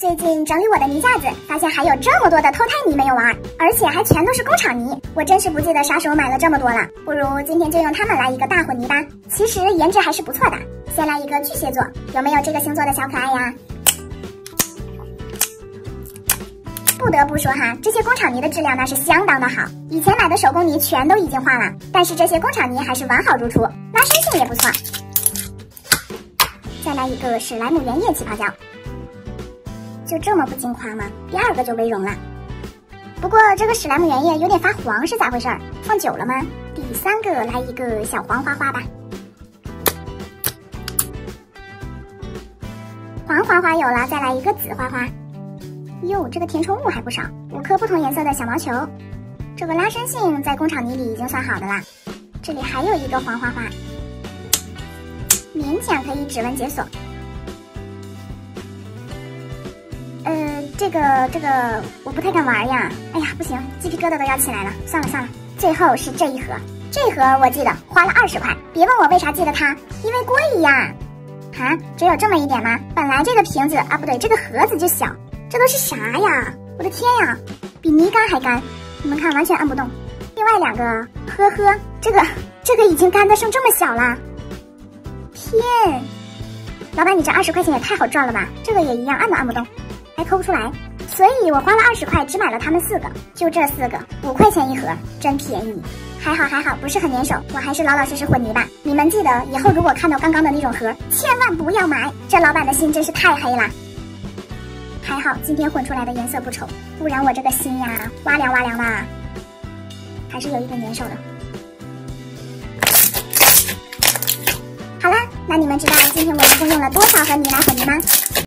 最近整理我的泥架子，发现还有这么多的偷胎泥没有玩，而且还全都是工厂泥，我真是不记得啥时候买了这么多了。不如今天就用它们来一个大混泥吧。其实颜值还是不错的。先来一个巨蟹座，有没有这个星座的小可爱呀？不得不说哈，这些工厂泥的质量那是相当的好，以前买的手工泥全都已经化了，但是这些工厂泥还是完好如初，拉伸性也不错。再来一个史莱姆原叶起泡胶。就这么不经夸吗？第二个就微融了。不过这个史莱姆原叶有点发黄，是咋回事？放久了吗？第三个来一个小黄花花吧。黄花花有了，再来一个紫花花。哟，这个填充物还不少，5颗不同颜色的小毛球。这个拉伸性在工厂泥里已经算好的啦。这里还有一个黄花花，勉强可以指纹解锁。这个我不太敢玩呀。哎呀，不行，鸡皮疙瘩都要起来了。算了，最后是这一盒，这盒我记得花了20块，别问我为啥记得它，因为贵呀。啊，只有这么一点吗？本来这个瓶子啊，不对，这个盒子就小，这都是啥呀？我的天呀，比泥干还干，你们看完全按不动。另外2个，呵呵，这个已经干得剩这么小了。天，老板你这20块钱也太好赚了吧？这个也一样按都按不动。还抠不出来，所以我花了20块，只买了他们4个，就这4个，5块钱一盒，真便宜。还好，不是很粘手，我还是老老实实混泥吧。你们记得以后如果看到刚刚的那种盒，千万不要买，这老板的心真是太黑了。还好今天混出来的颜色不丑，不然我这个心呀，哇凉的，还是有一点粘手的。好啦，那你们知道今天我一共用了多少盒泥来混泥吗？